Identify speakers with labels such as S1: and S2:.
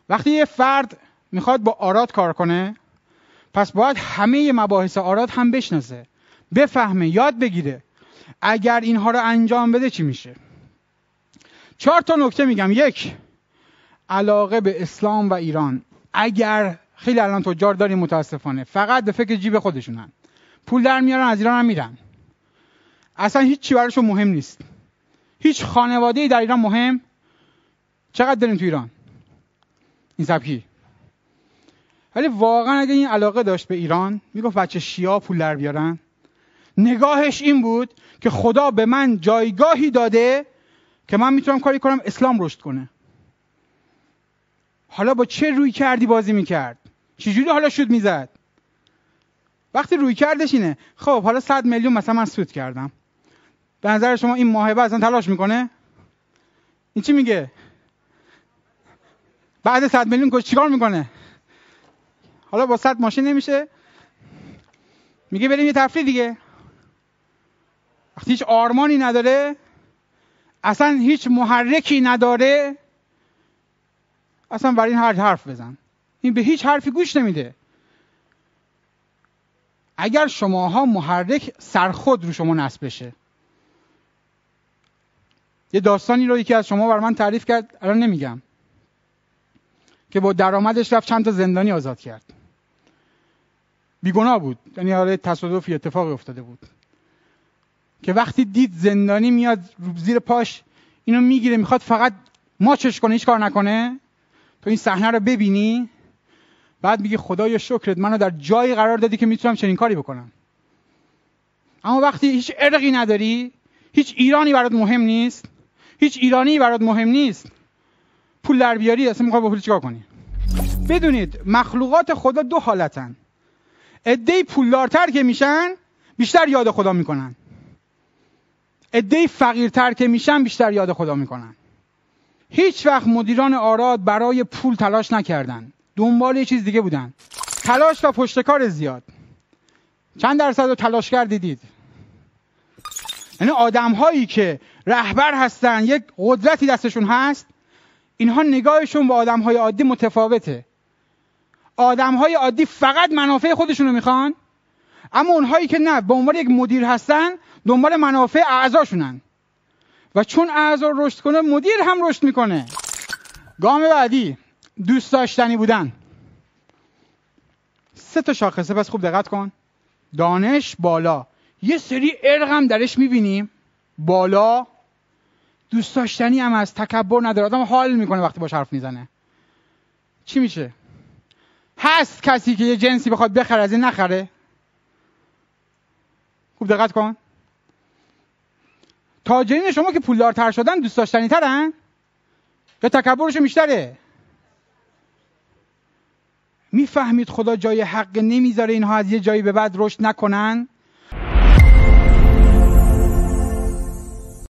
S1: وقتی یه فرد میخواد با آراد کار کنه، پس باید همه مباحث آراد هم بشناسه، بفهمه، یاد بگیره. اگر اینها رو انجام بده چی میشه؟ 4 تا نکته میگم. 1، علاقه به اسلام و ایران. اگر خیلی الان تجار داریم متاسفانه فقط به فکر جیب خودشونن، پول در میارن از ایران هم میرن، اصلا هیچ چی براشون مهم نیست. هیچ خانواده‌ای در ایران مهم. چقدر داریم تو ایران این سبکی؟ ولی واقعا اگه این علاقه داشت به ایران، میگفت بچه شیعه پول در بیارن. نگاهش این بود که خدا به من جایگاهی داده که من میتونم کاری کنم اسلام رشد کنه. حالا با چه روی کردی بازی میکرد؟ چجوری حالا شد میزد؟ وقتی روی کردش اینه، خب حالا 100 میلیون مثلا من سود کردم، به نظر شما این ماهبه اصلا تلاش میکنه؟ این چی میگه؟ بعد 100 میلیون چیکار میکنه؟ حالا با 100 ماشین نمیشه؟ میگه بریم یه تفریح دیگه. وقتی هیچ آرمانی نداره، اصلا هیچ محرکی نداره، اصلا برای این حرف بزن. این به هیچ حرفی گوش نمیده. اگر شماها محرک سرخود رو شما نصب بشه. یه داستانی رو یکی از شما بر من تعریف کرد، الان نمیگم، که با درآمدش رفت چند تا زندانی آزاد کرد. بیگناه بود، یعنی حالا تصادفی اتفاقی افتاده بود که وقتی دید زندانی میاد زیر پاش اینو میگیره میخواد فقط ماچش کنه، هیچ کار نکنه، تو این صحنه رو ببینی بعد میگی خدایا شکرت منو در جایی قرار دادی که میتونم چنین کاری بکنم. اما وقتی هیچ ارقی نداری، هیچ ایرانی برات مهم نیست، هیچ ایرانی برات مهم نیست، پول در بیاری، اصلا میخوای با پول چیکار کنی؟ بدونید مخلوقات خدا 2 حالتن. عده‌ای پولدارتر که میشن بیشتر یاد خدا میکنن، عده‌ای فقیرتر که میشن بیشتر یاد خدا میکنن. هیچ وقت مدیران آراد برای پول تلاش نکردن، دنبال یه چیز دیگه بودن. تلاش و پشتکار زیاد. چند درصد رو تلاشگر دیدید؟ یعنی آدم‌هایی که رهبر هستن، یک قدرتی دستشون هست، اینها نگاهشون با آدم‌های عادی متفاوته. آدم‌های عادی فقط منافع خودشون رو میخوان، اما اونهایی که نه، به عنوان یک مدیر هستن دنبال منافع اعضاشونن و چون اعضا رشد کنه مدیر هم رشد میکنه. گام بعدی دوست داشتنی بودن. 3 تا شاخصه، پس خوب دقت کن. دانش بالا، یه سری ارق هم درش میبینیم بالا، دوست داشتنی هم هست، تکبر نداره، آدم حال میکنه وقتی باش حرف میزنه. چی میشه؟ هست کسی که یه جنسی بخواد بخره از این نخره؟ خوب دقت کن. تاجرین شما که پولدارتر شدن دوست داشتنی ترن یا تکبرشون بیشتره؟ میفهمید خدا جای حق نمیذاره اینها از یه جایی به بعد رشد نکنن؟